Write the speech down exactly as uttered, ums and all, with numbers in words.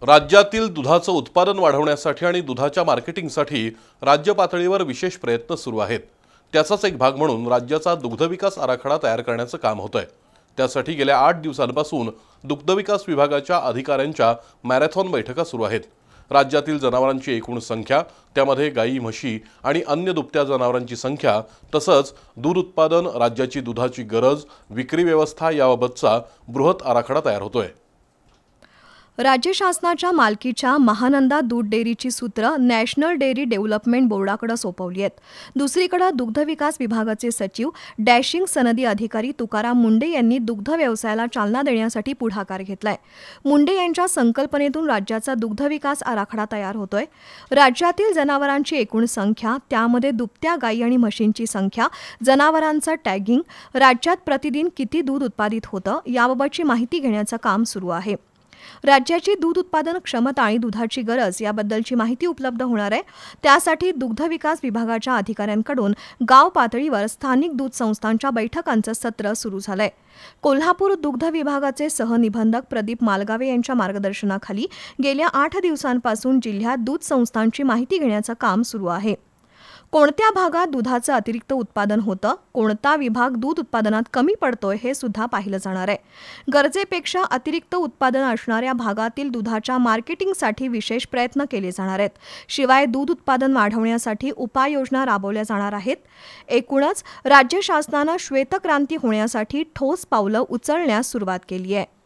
राज्यातील दुधाचं उत्पादन वाढवण्यासाठी आणि दुधाच्या मार्केटिंगसाठी राज्य पातळीवर विशेष प्रयत्न सुरू आहेत। त्याचाच एक भाग म्हणून राज्याचा दुग्धविकास आराखडा तयार करण्याचं काम होतंय। त्यासाठी गेल्या आठ दिवसांपासून दुग्धविकास विभागाच्या अधिकाऱ्यांच्या मॅरेथॉन बैठका सुरू आहेत। राज्यातील जनावरांची एकूण संख्या, त्यामध्ये गायी, म्हशी आणि अन्य दुभत्या जनावरांची संख्या, तसंच दूध उत्पादन, राज्याची दुधाची गरज, विक्री व्यवस्था याबाबतचा बृहत आराखडा तयार होतोय। राज्य शासनाच्या मालकीच्या महानंदा दूध डेअरीची सूत्र नॅशनल डेअरी डेव्हलपमेंट बोर्डाकडे सोपवली आहेत। दुसरीकडे दुग्धविकास विभागाचे सचिव डॅशिंग सनदी अधिकारी तुकाराम मुंडे यांनी दुग्ध व्यवसायाला चालना देण्यासाठी पुढाकार घेतलाय। मुंडे यांच्या संकल्पनेतून राज्याचा दुग्धविकास आराखडा तयार होतोय। राज्यातील जनावरांची एकूण संख्या, त्यामध्ये दुभत्या गायी आणि म्हशींची संख्या, जनावरांचं टॅगिंग, राज्यात प्रतिदिन किती दूध उत्पादित होतं याबाबतची माहिती घेण्याचं काम सुरू आहे। राज्याची दूध उत्पादन क्षमता आणि दुधाची गरज याबद्दलची माहिती उपलब्ध होणार आहे। त्यासाठी दुग्ध विकास विभागाच्या अधिकाऱ्यांकडून गाव पातळीवर स्थानिक दूध संस्थांच्या बैठकांचं सत्र सुरू झालंय। कोल्हापूर दुग्ध विभागाचे सहनिबंधक प्रदीप मालगावे यांच्या मार्गदर्शनाखाली गेल्या आठ दिवसांपासून जिल्ह्यात दूध संस्थांची माहिती घेण्याचं काम सुरू आहे। कोणत्या भागात दुधाचं अतिरिक्त उत्पादन होतं, कोणता विभाग दूध उत्पादनात कमी पडतोय हे सुद्धा पाहिलं जाणार आहे। गरजेपेक्षा अतिरिक्त उत्पादन असणाऱ्या भागातील दुधाच्या मार्केटिंगसाठी विशेष प्रयत्न केले जाणार आहेत। शिवाय दूध उत्पादन वाढवण्यासाठी उपाययोजना राबवल्या जाणार आहेत। एकूणच राज्य शासनानं श्वेतक्रांती होण्यासाठी ठोस पावलं उचलण्यास सुरुवात केली आहे।